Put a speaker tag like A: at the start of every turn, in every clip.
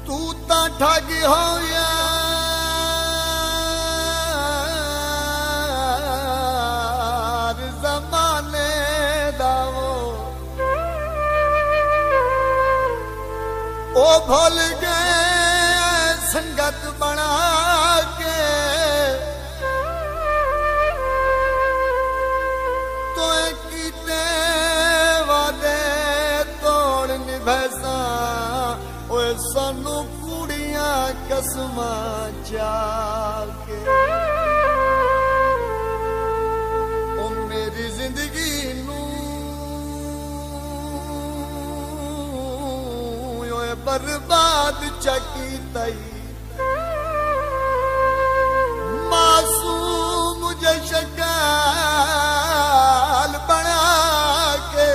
A: तू ता ठग होया जमाने दा ओ भूल गए संगत बना के तो कीते वादे तोड़ निभैसा ओए सानू कुड़ियां कसमां चाके ओ मेरी जिंदगी नू ओए बर्बाद चकी तई मासूम मुझे शकाल बना के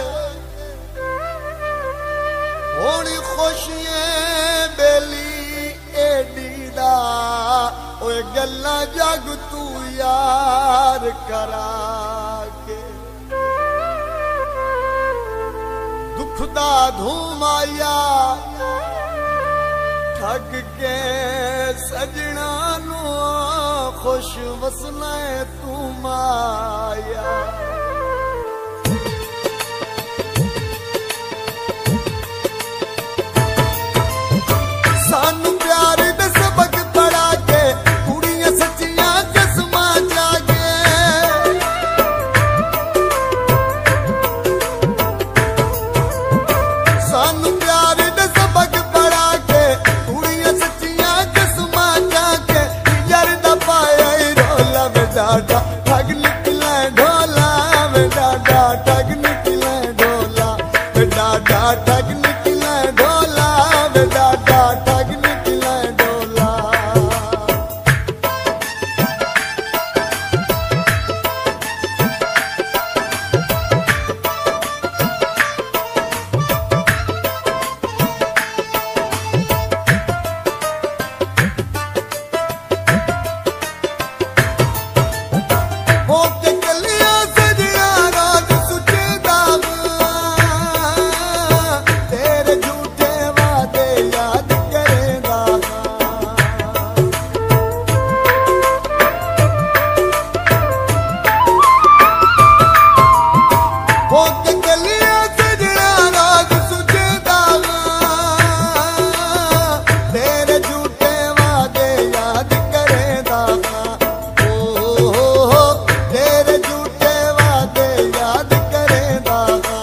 A: होनी खुशियां बेली एडी दा ओए गल्ला जग तू यार करा के दुख दा धूम आया ठग के सजना नु खुश वसना तू माया सानू प्यार दे सबक पढ़ा के कुड़ियां सच्चियां कसमां जागे सानू प्यार दे सबक पढ़ा के कुड़ियां सच्चियां कसमां जागे यार दा पाया ही रोला वे डाडा ठग निकले ढोला वे डाडा ठग निकले ढोला वे डाडा ठग निकले ढोला वे डाडा ठग निकले ढोला होके गलियां सजया राज सुचे दावा तेरे झूठे वादे याद करेगा होके गलियां सजया राज सुचे दावा तेरे झूठे वादे याद करेगा तेरे झूठे वादे याद करेगा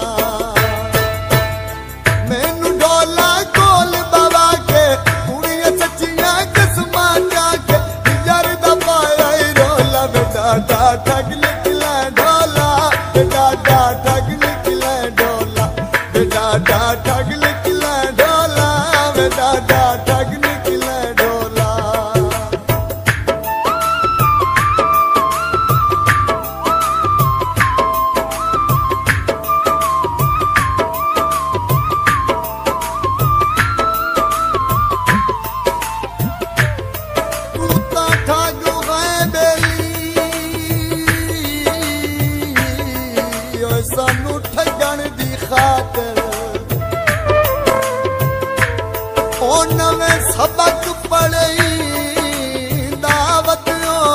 A: मैनू ढोला कोल बाबा के कुड़ियां सच्चियां कसमां जाके यार दा पाया ही रोला वे डाडा ठग निकले ढोला वे डाडा ठग निकले ढोला वे डाडा ठग निकले ढोला वे डाडा ठग निकले ढोला तू ता ठग है बेली ओए सानू ठगण दी खातर ओ नवें सबक पढ़ई दावत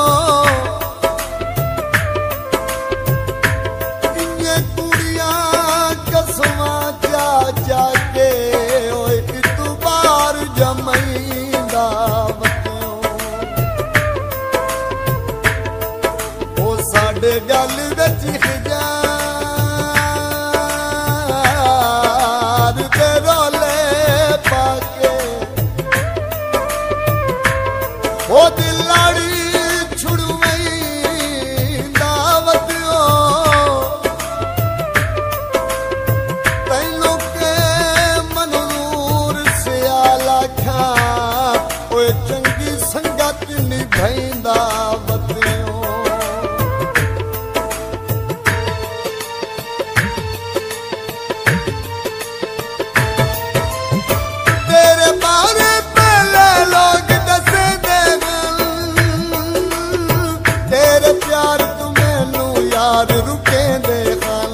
A: इन्ने कुड़ियां कसमां जा जाके ओए इतबार जमई दावत ओ साडे गल विच हिजार दे रोले पाके ओ दिलाड़ी छुड़वई दावत तैनू के मनूर सियाला खा ओए चंगी संगत निभैंदा वतियो तेरे बारे पहले लोग दसे देवन तेरे प्यार तू मैनू यार रुके दे खल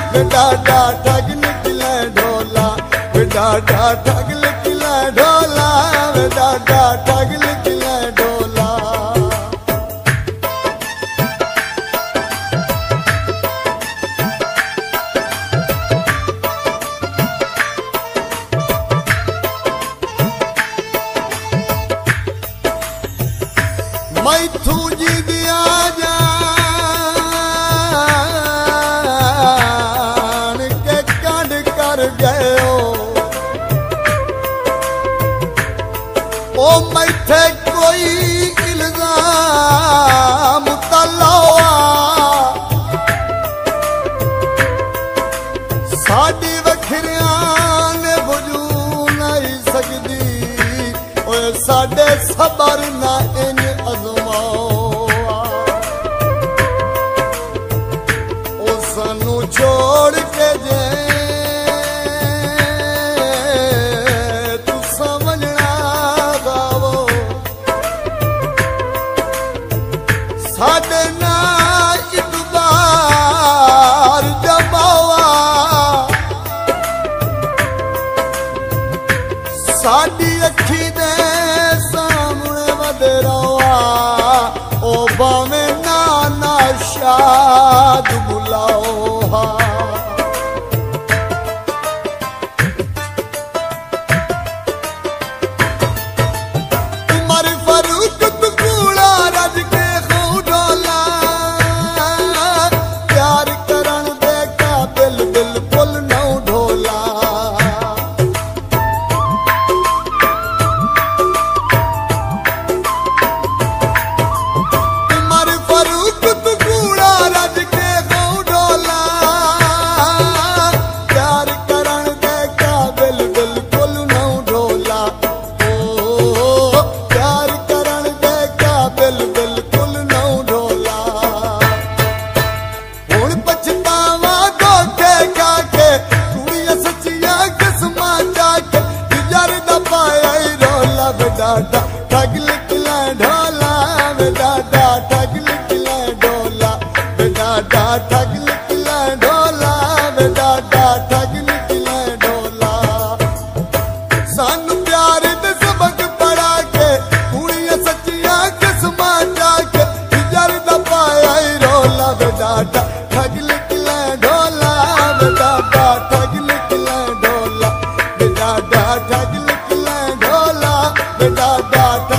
A: डाडा ठग निकले ढोला, डाडा ठग निकले ढोला, डाडा ठग निकले ढोला। मैथू जी दिया जान के कांड कर गयो, ओ मैथे कोई इल्जाम तलावा, साडी वखरियां ने बुझू नहीं सकदी, ओए साडे सबर ना इन छोड़ के जे तू समझना गावो, साडे ना इतबार जमावा, साडी अखी दे सामने वधरावा, ओ बावे नाना शाद बुलाओ। डाडा ठग निकले ढोला, डाडा ठग निकले ढोला, डाडा ठग निकले ढोला, डाडा ठग निकले ढोला। सानू प्यार दे सबक पढ़ा के कुड़ियां सच्चियां किस्मां जाके यार दा पाया ही रोला, डाडा ठग निकले ढोला, डाडा ठग निकले ढोला, डाडा ठग निकले ढोला, डाडा